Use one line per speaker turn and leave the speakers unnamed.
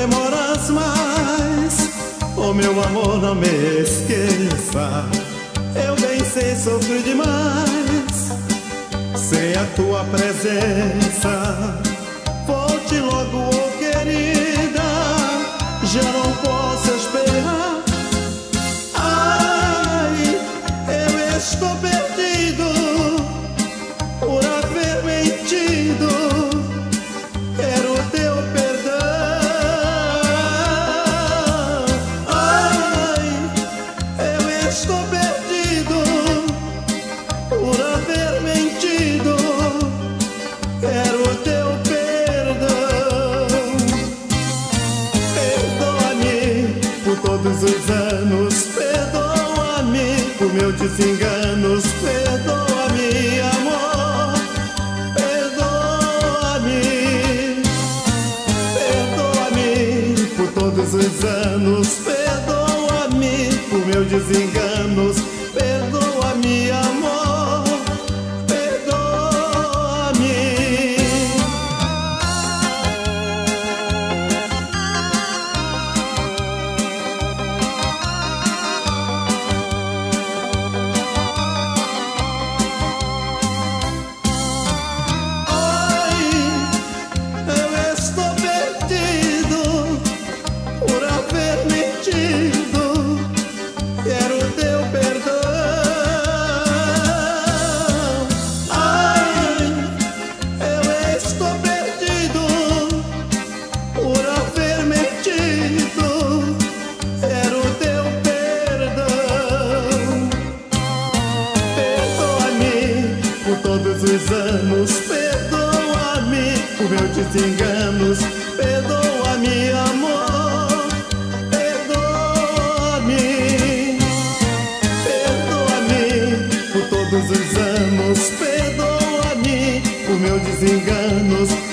demoras mais, oh meu amor, não me esqueça. Eu bem sei, sofri demais sem a tua presença. Volte logo, oh querida, já não posso esperar. Ai, eu estou perdido por haver mentido. Quero teu perdão. Ai, eu estou perdido por haver mentido. Quero teu perdão. Perdoa-me por todos os anos. Perdoa-me por meus desenganos. Perdoa-me, amor. Perdoa-me por todos os anos. Perdoa-me por meus desenganos. Perdoa-me, amor. Perdoa-me. Ai, eu estou perdido por haver mentido. Quero teu perdão. Ai, eu estou perdido por haver mentido. Quero teu perdão. Perdoa-me por todos os anos. Perdoa-me por meus desenganos. Perdoa-me, amor. Perdoa-me. Perdoa-me por todos os anos. Perdoa-me por meus desenganos.